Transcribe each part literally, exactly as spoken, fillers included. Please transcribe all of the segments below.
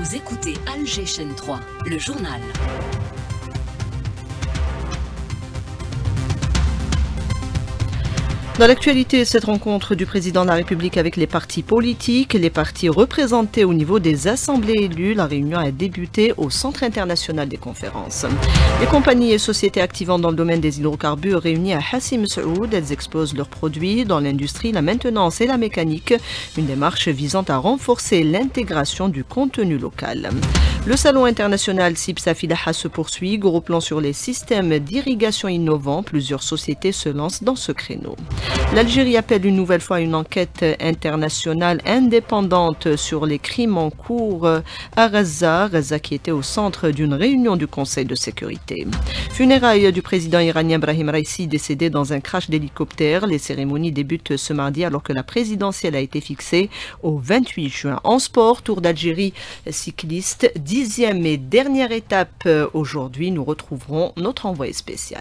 Vous écoutez Alger Chaîne trois, le journal. Dans l'actualité, cette rencontre du président de la République avec les partis politiques, les partis représentés au niveau des assemblées élues, la réunion a débuté au Centre international des conférences. Les compagnies et sociétés activant dans le domaine des hydrocarbures réunies à Hassi Messaoud, elles exposent leurs produits dans l'industrie, la maintenance et la mécanique, une démarche visant à renforcer l'intégration du contenu local. Le salon international Sibsa Filaha se poursuit, gros plan sur les systèmes d'irrigation innovants, plusieurs sociétés se lancent dans ce créneau. L'Algérie appelle une nouvelle fois une enquête internationale indépendante sur les crimes en cours à Gaza, Gaza qui était au centre d'une réunion du Conseil de sécurité. Funérailles du président iranien Brahim Raisi décédé dans un crash d'hélicoptère. Les cérémonies débutent ce mardi alors que la présidentielle a été fixée au vingt-huit juin. En sport, Tour d'Algérie cycliste, dixième et dernière étape aujourd'hui. Nous retrouverons notre envoyé spécial.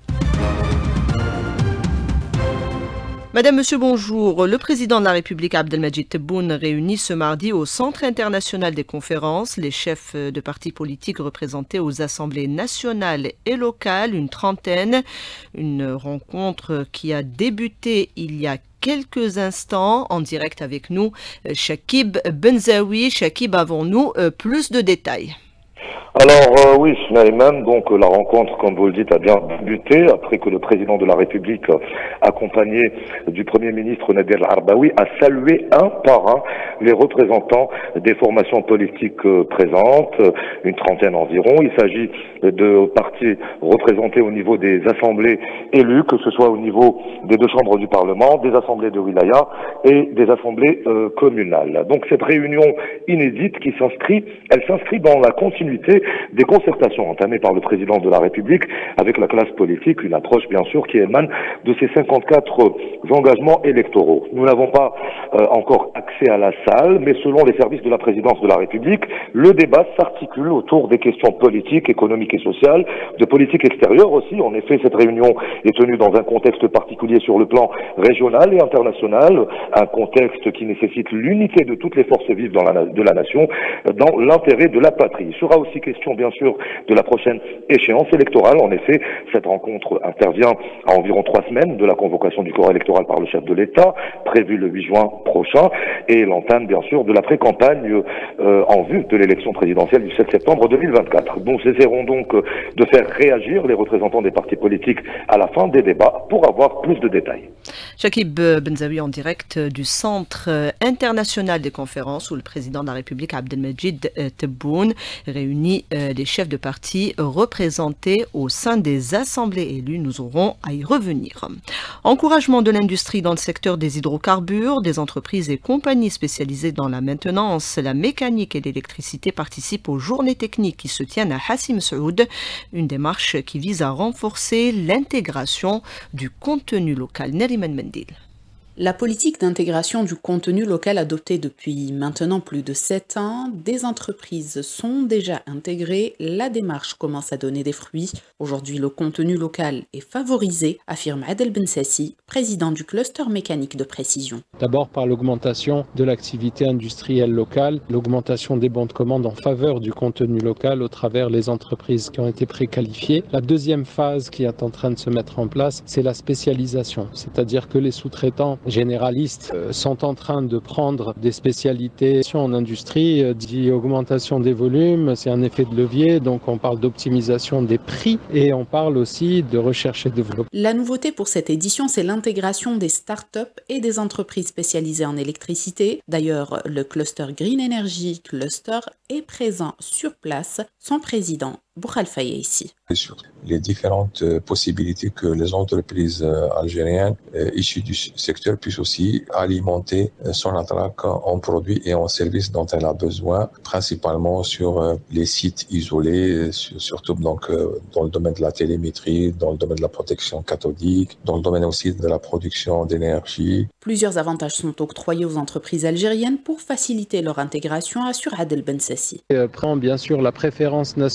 Madame, Monsieur, bonjour. Le président de la République, Abdelmadjid Tebboune, réunit ce mardi au Centre international des conférences les chefs de partis politiques représentés aux assemblées nationales et locales, une trentaine. Une rencontre qui a débuté il y a quelques instants en direct avec nous. Chakib Benzaoui. Chakib, avons-nous plus de détails? Alors euh, oui, Naïman, donc la rencontre, comme vous le dites, a bien débuté après que le président de la République, accompagné du Premier ministre Nader Al-Arbaoui, a salué un par un les représentants des formations politiques présentes, une trentaine environ. Il s'agit de partis représentés au niveau des assemblées élues, que ce soit au niveau des deux chambres du Parlement, des assemblées de wilaya et des assemblées euh, communales. Donc cette réunion inédite qui s'inscrit, elle s'inscrit dans la continuité des concertations entamées par le président de la République avec la classe politique, une approche bien sûr qui émane de ces cinquante-quatre engagements électoraux. Nous n'avons pas euh, encore accès à la salle, mais selon les services de la présidence de la République, le débat s'articule autour des questions politiques, économiques et sociales, de politique extérieure aussi. En effet, cette réunion est tenue dans un contexte particulier sur le plan régional et international, un contexte qui nécessite l'unité de toutes les forces vives dans la, de la nation, dans l'intérêt de la patrie. Il sera aussi question bien sûr de la prochaine échéance électorale. En effet, cette rencontre intervient à environ trois semaines de la convocation du corps électoral par le chef de l'État, prévue le huit juin prochain, et l'entame bien sûr de la pré-campagne euh, en vue de l'élection présidentielle du sept septembre deux mille vingt-quatre. Nous essaierons donc de faire réagir les représentants des partis politiques à la fin des débats pour avoir plus de détails. Chakib Benzaoui en direct du Centre international des conférences où le président de la République Abdelmadjid Tebboune réunit les chefs de parti représentés au sein des assemblées élues. Nous aurons à y revenir. Encouragement de l'industrie dans le secteur des hydrocarbures, des entreprises et compagnies spécialisées dans la maintenance, la mécanique et l'électricité participent aux journées techniques qui se tiennent à Hassi Messaoud, une démarche qui vise à renforcer l'intégration du contenu local. Neriman Mendil. La politique d'intégration du contenu local adoptée depuis maintenant plus de sept ans, des entreprises sont déjà intégrées, la démarche commence à donner des fruits. Aujourd'hui, le contenu local est favorisé, affirme Adel Bensassi, président du cluster mécanique de précision. D'abord par l'augmentation de l'activité industrielle locale, l'augmentation des bons de commande en faveur du contenu local au travers les entreprises qui ont été préqualifiées. La deuxième phase qui est en train de se mettre en place, c'est la spécialisation, c'est-à-dire que les sous-traitants généralistes sont en train de prendre des spécialités en industrie, dit augmentation des volumes, c'est un effet de levier, donc on parle d'optimisation des prix et on parle aussi de recherche et développement. La nouveauté pour cette édition, c'est l'intégration des start-up et des entreprises spécialisées en électricité. D'ailleurs, le cluster Green Energy Cluster est présent sur place, son président Boukhal Faye ici. Sur les différentes possibilités que les entreprises algériennes issues du secteur puissent aussi alimenter son attaque en produits et en services dont elle a besoin, principalement sur les sites isolés, surtout donc dans le domaine de la télémétrie, dans le domaine de la protection cathodique, dans le domaine aussi de la production d'énergie. Plusieurs avantages sont octroyés aux entreprises algériennes pour faciliter leur intégration, assure Adel Bensassi. Prend bien sûr la préférence nationale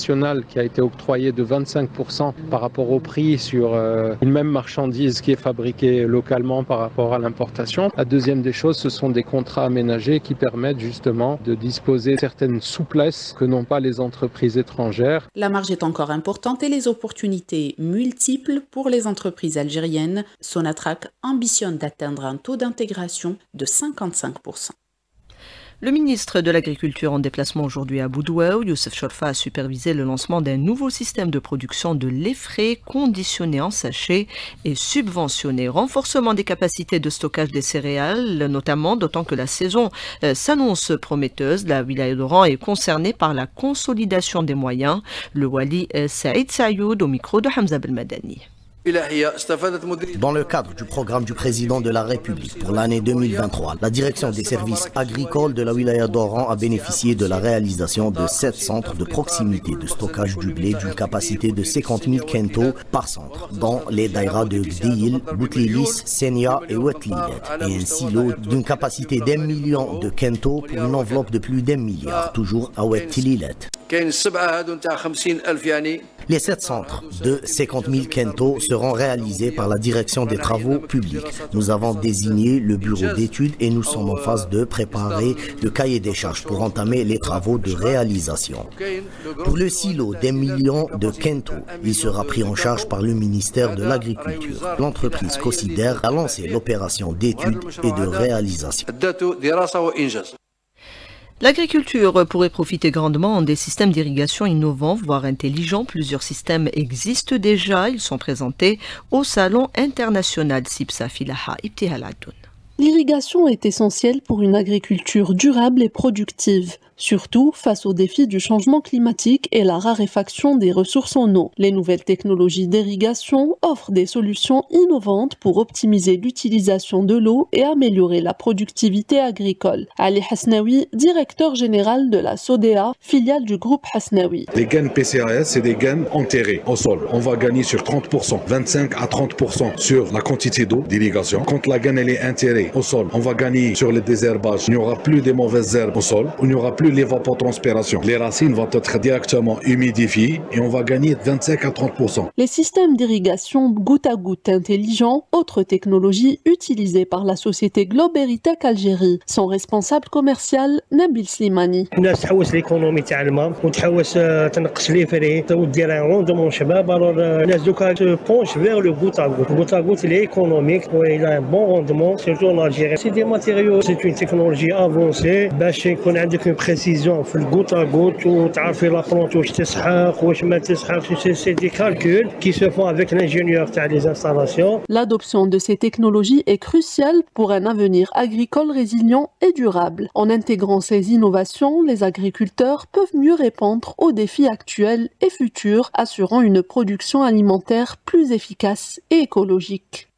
qui a été octroyé de vingt-cinq pour cent par rapport au prix sur euh, une même marchandise qui est fabriquée localement par rapport à l'importation. La deuxième des choses, ce sont des contrats aménagés qui permettent justement de disposer de certaines souplesses que n'ont pas les entreprises étrangères. La marge est encore importante et les opportunités multiples pour les entreprises algériennes. Sonatrach ambitionne d'atteindre un taux d'intégration de cinquante-cinq pour cent. Le ministre de l'Agriculture en déplacement aujourd'hui à Boudouaou, Youssef Chorfa, a supervisé le lancement d'un nouveau système de production de lait frais conditionné en sachet et subventionné. Renforcement des capacités de stockage des céréales, notamment, d'autant que la saison euh, s'annonce prometteuse. La wilaya d'Oran est concernée par la consolidation des moyens. Le wali euh, Saïd Sayoud au micro de Hamza Belmadani. Dans le cadre du programme du président de la République pour l'année deux mille vingt-trois, la direction des services agricoles de la wilaya d'Oran a bénéficié de la réalisation de sept centres de proximité de stockage du blé d'une capacité de cinquante mille kentos par centre, dans les daïras de Gdil, Boutlilis, Senia et Wetlilet, et un silo d'une capacité d'un million de kentos pour une enveloppe de plus d'un milliard, toujours à Wetlilet. Les sept centres de cinquante mille kentos seront réalisés par la direction des travaux publics. Nous avons désigné le bureau d'études et nous sommes en phase de préparer le cahier des charges pour entamer les travaux de réalisation. Pour le silo d'un million de kentos, il sera pris en charge par le ministère de l'Agriculture. L'entreprise Cosider a lancé l'opération d'études et de réalisation. L'agriculture pourrait profiter grandement des systèmes d'irrigation innovants, voire intelligents. Plusieurs systèmes existent déjà. Ils sont présentés au Salon international Sipsa Filaha Ibtihaladoun. L'irrigation est essentielle pour une agriculture durable et productive, surtout face aux défis du changement climatique et la raréfaction des ressources en eau. Les nouvelles technologies d'irrigation offrent des solutions innovantes pour optimiser l'utilisation de l'eau et améliorer la productivité agricole. Ali Hasnaoui, directeur général de la SODEA, filiale du groupe Hasnaoui. Les gaines P C A S, c'est des gaines enterrées au sol. On va gagner sur trente pour cent, vingt-cinq à trente pour cent sur la quantité d'eau d'irrigation. Quand la gaine elle est enterrée au sol, on va gagner sur le désherbage. Il n'y aura plus de mauvaises herbes au sol. Il n'y aura plus l'évapotranspiration. Les racines vont être directement humidifiées et on va gagner vingt-cinq à trente pour cent. Les systèmes d'irrigation goutte à goutte intelligents, autre technologie utilisée par la société Globe Heritage Algérie. Son responsable commercial, Nabil Slimani. الناس تحوس ليكونومي تاع الماء وتحوس تنقص لي فري ودير ان روندمون شباب. alors الناس دوكا تبونش vers le goutte à goutte. goutte à goutte il est économique et il a un bon rendement surtout en Algérie. C'est des matériaux, c'est une technologie avancée باش يكون عندك une précision في الgoutte à goutte وتعرفي la plante واش تسحق واش ما تسحقش. C'est des calculs qui se font avec l'ingénieur تاع les installations. L'adoption de ces technologies est cruciale pour un avenir agricole résilient et durable. En intégrant ces innovations, les agriculteurs peuvent mieux répondre aux défis actuels et futurs, assurant une production alimentaire plus efficace et écologique.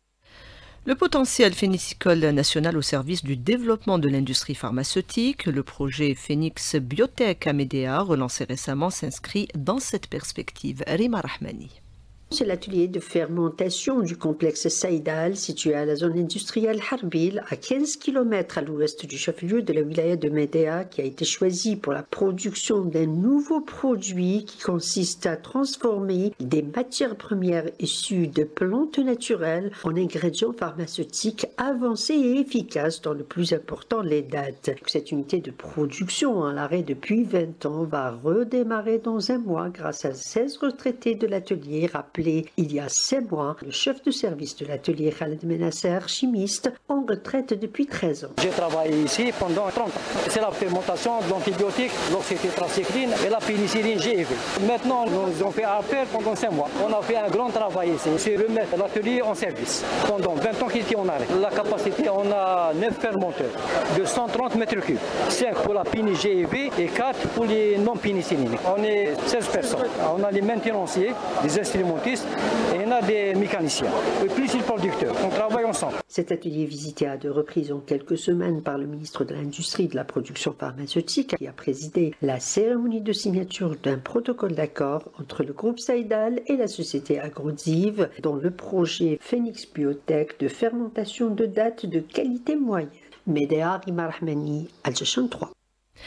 Le potentiel phénicicole national au service du développement de l'industrie pharmaceutique, le projet Phoenix Biotech à Médéa, relancé récemment, s'inscrit dans cette perspective. Rima Rahmani. C'est l'atelier de fermentation du complexe Saïdal, situé à la zone industrielle Harbil, à quinze kilomètres à l'ouest du chef-lieu de la wilaya de Médéa, qui a été choisi pour la production d'un nouveau produit qui consiste à transformer des matières premières issues de plantes naturelles en ingrédients pharmaceutiques avancés et efficaces, dont le plus important les dates. Cette unité de production, à l'arrêt depuis vingt ans, va redémarrer dans un mois grâce à seize retraités de l'atelier rappelés il y a sept mois, le chef de service de l'atelier Khaled Menasser, chimiste, en retraite depuis treize ans. J'ai travaillé ici pendant trente ans. C'est la fermentation de l'antibiotique, l'oxytétracycline et la pénicilline G E V. Maintenant, nous avons fait appel pendant cinq mois. On a fait un grand travail ici. C'est remettre l'atelier en service. Pendant vingt ans qu'il était en arrêt. La capacité, on a neuf fermenteurs de cent trente mètres cubes. cinq pour la pénicilline G E V et quatre pour les non-pénicilliniques. On est seize personnes. On a les maintenanciers, les instrumentistes, et on a des mécaniciens, et plus les producteurs. On travaille ensemble. Cet atelier visité à deux reprises en quelques semaines par le ministre de l'Industrie et de la Production pharmaceutique, qui a présidé la cérémonie de signature d'un protocole d'accord entre le groupe Saïdal et la société Agrodiv, dont le projet Phoenix Biotech de fermentation de date de qualité moyenne. Médéa, Rima Rahmani, Al Jashan trois.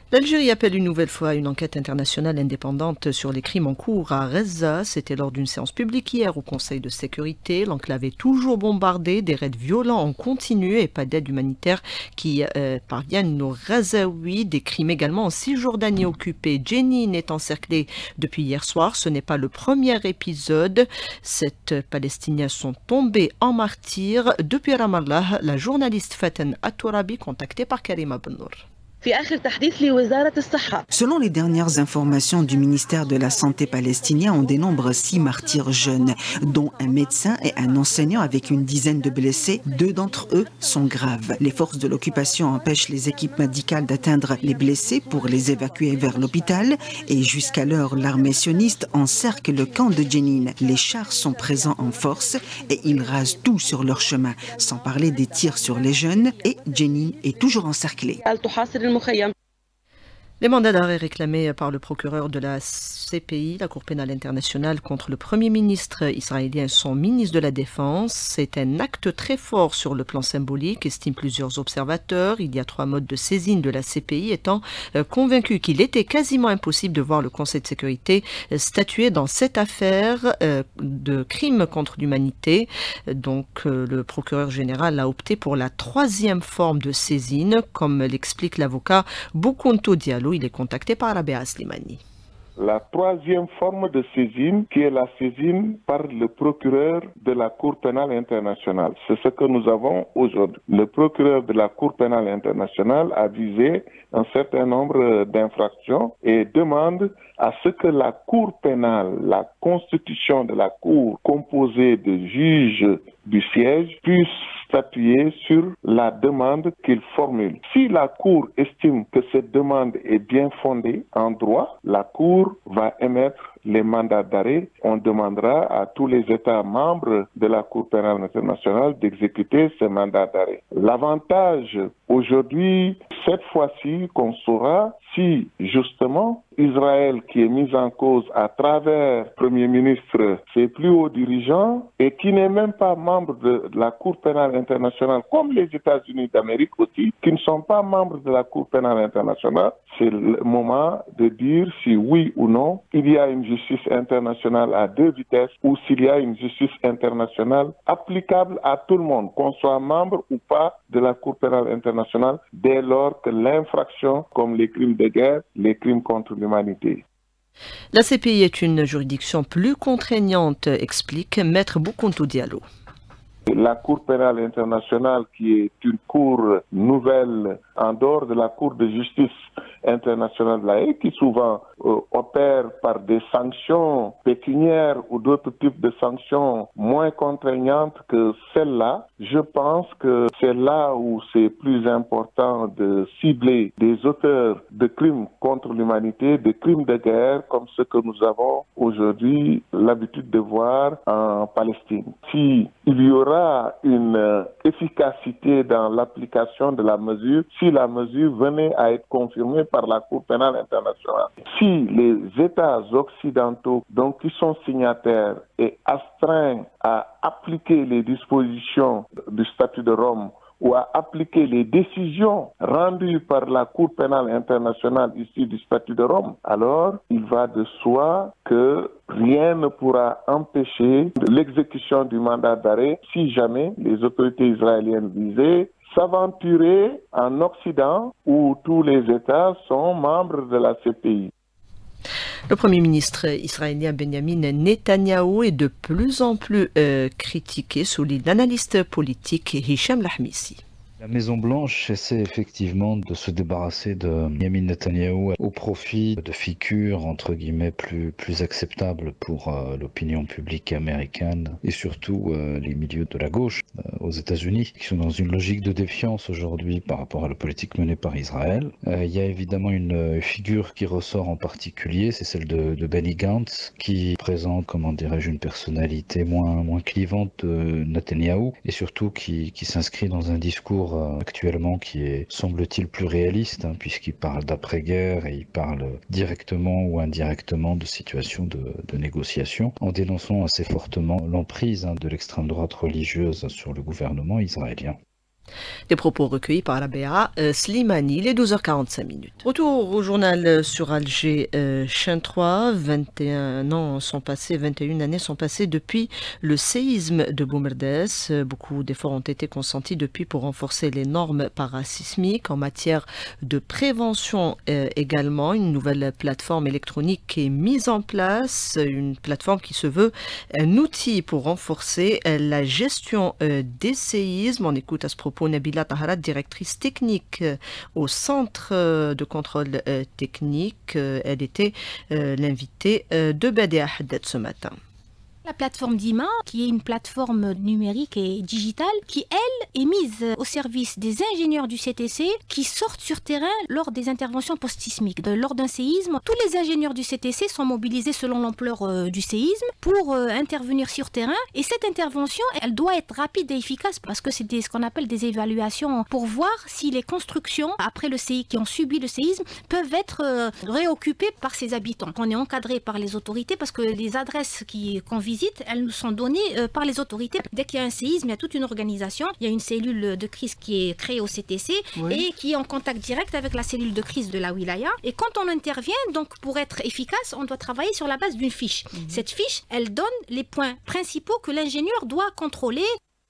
L'Algérie appelle une nouvelle fois une enquête internationale indépendante sur les crimes en cours à Reza. C'était lors d'une séance publique hier au Conseil de sécurité. L'enclave est toujours bombardée, des raids violents en continu et pas d'aide humanitaire qui euh, parviennent aux Razaouis. Des crimes également en Cisjordanie occupée. Jenin est encerclée depuis hier soir. Ce n'est pas le premier épisode. Sept Palestiniens sont tombés en martyrs. Depuis Ramallah, la journaliste Faten Atourabi contactée par Karima Bennour. Selon les dernières informations du ministère de la Santé palestinien, on dénombre six martyrs jeunes, dont un médecin et un enseignant avec une dizaine de blessés. Deux d'entre eux sont graves. Les forces de l'occupation empêchent les équipes médicales d'atteindre les blessés pour les évacuer vers l'hôpital. Et jusqu'alors, l'armée sioniste encercle le camp de Jenin. Les chars sont présents en force et ils rasent tout sur leur chemin, sans parler des tirs sur les jeunes. Et Jenin est toujours encerclé. Les mandats d'arrêt réclamés par le procureur de la C P I, la Cour pénale internationale, contre le Premier ministre israélien et son ministre de la Défense, c'est un acte très fort sur le plan symbolique, estiment plusieurs observateurs. Il y a trois modes de saisine de la C P I, étant euh, convaincus qu'il était quasiment impossible de voir le Conseil de sécurité euh, statuer dans cette affaire euh, de crime contre l'humanité. Donc euh, le procureur général a opté pour la troisième forme de saisine, comme l'explique l'avocat Boukounto Diallo. Il est contacté par Rabea Slimani. La troisième forme de saisine, qui est la saisine par le procureur de la Cour pénale internationale. C'est ce que nous avons aujourd'hui. Le procureur de la Cour pénale internationale a visé un certain nombre d'infractions et demande à ce que la Cour pénale, la constitution de la Cour composée de juges du siège, puisse s'appuyer sur la demande qu'il formule. Si la Cour estime que cette demande est bien fondée en droit, la Cour va émettre les mandats d'arrêt. On demandera à tous les États membres de la Cour pénale internationale d'exécuter ces mandats d'arrêt. L'avantage aujourd'hui, cette fois-ci, qu'on saura si justement Israël, qui est mis en cause à travers le Premier ministre, ses plus hauts dirigeants, et qui n'est même pas membre de la Cour pénale internationale, comme les États-Unis d'Amérique aussi, qui ne sont pas membres de la Cour pénale internationale, c'est le moment de dire si oui ou non il y a une justice internationale à deux vitesses ou s'il y a une justice internationale applicable à tout le monde, qu'on soit membre ou pas de la Cour pénale internationale, dès lors que l'infraction, comme les crimes de guerre, les crimes contre l'humanité. La C P I est une juridiction plus contraignante, explique Maître Boukounto Diallo. La Cour pénale internationale, qui est une cour nouvelle en dehors de la Cour de justice internationale de la Haye, qui souvent euh, opère par des sanctions pécuniaires ou d'autres types de sanctions moins contraignantes que celle-là, je pense que c'est là où c'est plus important de cibler des auteurs de crimes contre l'humanité, de crimes de guerre, comme ce que nous avons aujourd'hui l'habitude de voir en Palestine. Si il y aura une euh, efficacité dans l'application de la mesure, si la mesure venait à être confirmée par la Cour pénale internationale, si les États occidentaux, donc qui sont signataires et astreints à appliquer les dispositions du statut de Rome ou à appliquer les décisions rendues par la Cour pénale internationale ici du statut de Rome, alors il va de soi que rien ne pourra empêcher l'exécution du mandat d'arrêt si jamais les autorités israéliennes visées s'aventurer en Occident où tous les États sont membres de la C P I. Le Premier ministre israélien Benjamin Netanyahou est de plus en plus euh, critiqué, souligne l'analyste politique Hicham Lahmisi. La Maison-Blanche essaie effectivement de se débarrasser de Benjamin Netanyahou au profit de figures entre guillemets plus, plus acceptables pour euh, l'opinion publique américaine et surtout euh, les milieux de la gauche euh, aux États-Unis qui sont dans une logique de défiance aujourd'hui par rapport à la politique menée par Israël. Euh, il y a évidemment une figure qui ressort en particulier, c'est celle de, de Benny Gantz qui présente, comment dirais-je, une personnalité moins, moins clivante de Netanyahou et surtout qui, qui s'inscrit dans un discours actuellement qui est, semble-t-il, plus réaliste, hein, puisqu'il parle d'après-guerre et il parle directement ou indirectement de situations de, de négociation, en dénonçant assez fortement l'emprise hein, de l'extrême droite religieuse sur le gouvernement israélien. Des propos recueillis par la B A euh, Slimani, les douze heures quarante-cinq minutes. Retour au journal sur Alger, euh, Chaîne trois, vingt et un ans sont passés, vingt et une années sont passées depuis le séisme de Boumerdès. Beaucoup d'efforts ont été consentis depuis pour renforcer les normes parasismiques en matière de prévention euh, également. Une nouvelle plateforme électronique est mise en place, une plateforme qui se veut un outil pour renforcer euh, la gestion euh, des séismes. On écoute à ce propos Nabila Taharat, directrice technique euh, au centre euh, de contrôle euh, technique. Euh, elle était euh, l'invitée euh, de Badia Haddad ce matin. La plateforme d'I M A, qui est une plateforme numérique et digitale, qui, elle, est mise au service des ingénieurs du C T C qui sortent sur terrain lors des interventions post-sismiques. Lors d'un séisme, tous les ingénieurs du C T C sont mobilisés selon l'ampleur euh, du séisme pour euh, intervenir sur terrain. Et cette intervention, elle doit être rapide et efficace parce que c'est des, ce qu'on appelle des évaluations pour voir si les constructions, après le séisme, qui ont subi le séisme, peuvent être euh, réoccupées par ses habitants. On est encadré par les autorités parce que les adresses qui, qu'on visite, elles nous sont données euh, par les autorités. Dès qu'il y a un séisme, il y a toute une organisation. Il y a une cellule de crise qui est créée au C T C oui. et qui est en contact direct avec la cellule de crise de la wilaya. Et quand on intervient, donc pour être efficace, on doit travailler sur la base d'une fiche. Mmh. Cette fiche, elle donne les points principaux que l'ingénieur doit contrôler.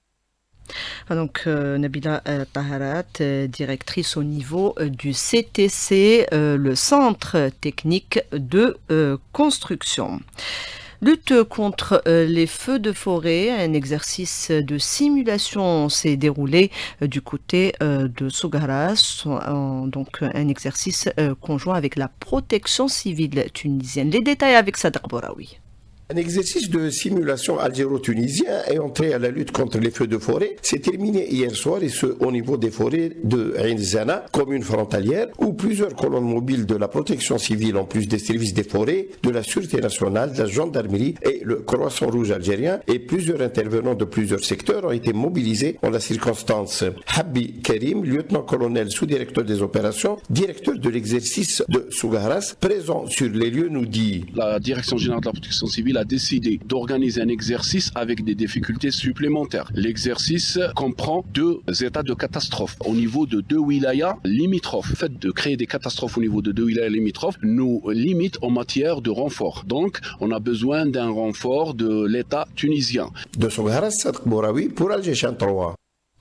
Donc euh, Nabila euh, Taharat, euh, directrice au niveau euh, du C T C, euh, le centre technique de euh, construction. Lutte contre euh, les feux de forêt, un exercice de simulation s'est déroulé euh, du côté euh, de Sougaras, euh, donc un exercice euh, conjoint avec la protection civile tunisienne. Les détails avec Sadr Boraoui. Un exercice de simulation algéro-tunisien est entré à la lutte contre les feux de forêt. C'est terminé hier soir et ce au niveau des forêts de Ain Zana, commune frontalière, où plusieurs colonnes mobiles de la protection civile, en plus des services des forêts, de la sûreté nationale, de la gendarmerie et le Croissant Rouge algérien et plusieurs intervenants de plusieurs secteurs ont été mobilisés en la circonstance. Habbi Karim, lieutenant-colonel sous-directeur des opérations, directeur de l'exercice de Sougaras, présent sur les lieux, nous dit: La Direction générale de la protection civile a décidé d'organiser un exercice avec des difficultés supplémentaires. L'exercice comprend deux états de catastrophe au niveau de deux wilayas limitrophes. Le fait de créer des catastrophes au niveau de deux wilayas limitrophes nous limite en matière de renfort. Donc, on a besoin d'un renfort de l'État tunisien. De Sougaras, Sadr Boraoui pour Alger Chaîne trois.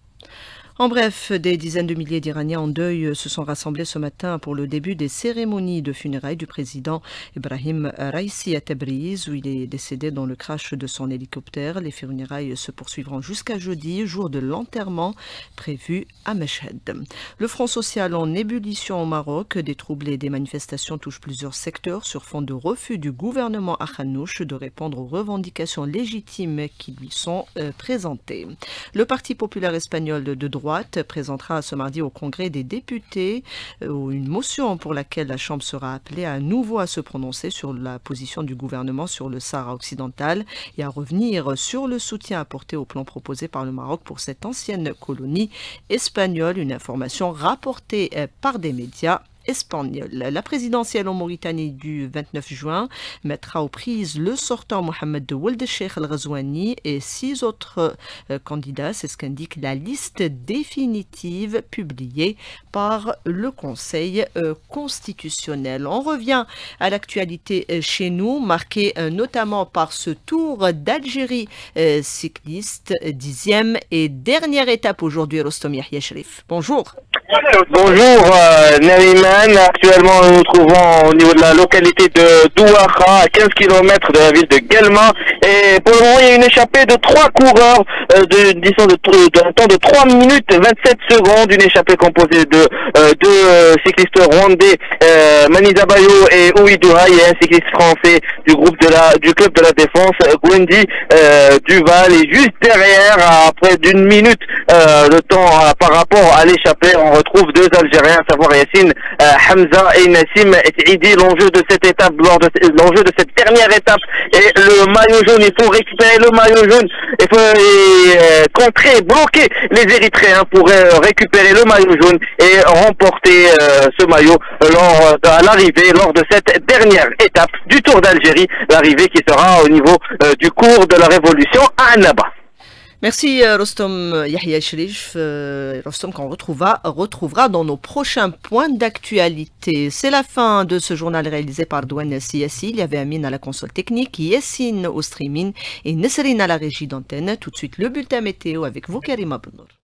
En bref, des dizaines de milliers d'Iraniens en deuil se sont rassemblés ce matin pour le début des cérémonies de funérailles du président Ibrahim Raisi à Tabriz, où il est décédé dans le crash de son hélicoptère. Les funérailles se poursuivront jusqu'à jeudi, jour de l'enterrement prévu à Meshhed. Le Front social en ébullition au Maroc, des troubles et des manifestations touchent plusieurs secteurs sur fond de refus du gouvernement Akhanouch de répondre aux revendications légitimes qui lui sont euh, présentées. Le Parti populaire espagnol de droite présentera ce mardi au Congrès des députés euh, une motion pour laquelle la Chambre sera appelée à nouveau à se prononcer sur la position du gouvernement sur le Sahara occidental et à revenir sur le soutien apporté au plan proposé par le Maroc pour cette ancienne colonie espagnole. Une information rapportée euh, par des médias espagnol. La présidentielle en Mauritanie du vingt-neuf juin mettra aux prises le sortant Mohamed Ould Cheikh Al-Ghazouani et six autres euh, candidats. C'est ce qu'indique la liste définitive publiée par le Conseil euh, constitutionnel. On revient à l'actualité euh, chez nous, marquée euh, notamment par ce Tour d'Algérie euh, cycliste, euh, dixième et dernière étape aujourd'hui. Rostom Yahya Sherif. Bonjour. Bonjour euh, Nariman, actuellement nous nous trouvons au niveau de la localité de Douaha, à quinze kilomètres de la ville de Guelma, et pour le moment il y a une échappée de trois coureurs euh, de, disons de, d'un temps de trois minutes vingt-sept secondes, une échappée composée de euh, deux euh, cyclistes rwandais, euh, Maniza Bayo et Ouidouha, et un cycliste français du groupe de la du club de la défense, Gwendi euh, Duval, et juste derrière, après d'une minute euh, le temps euh, par rapport à l'échappée, on retrouve deux Algériens, à savoir Yassine euh, Hamza et Nassim Idi. L'enjeu de cette étape, lors de l'enjeu de cette dernière étape, est le maillot jaune. Il faut récupérer le maillot jaune, il faut euh, contrer, bloquer les Érythréens pour euh, récupérer le maillot jaune et remporter euh, ce maillot lors de l'arrivée, lors de cette dernière étape du Tour d'Algérie, l'arrivée qui sera au niveau euh, du cours de la Révolution à Annaba. Merci Rostom Yahya Sherif, Rostom qu'on retrouvera, retrouvera dans nos prochains points d'actualité. C'est la fin de ce journal réalisé par Douane Siassi. Il y avait Amine à la console technique, Yassine au streaming et Nesrine à la régie d'antenne. Tout de suite le bulletin météo avec vous Karima Benour.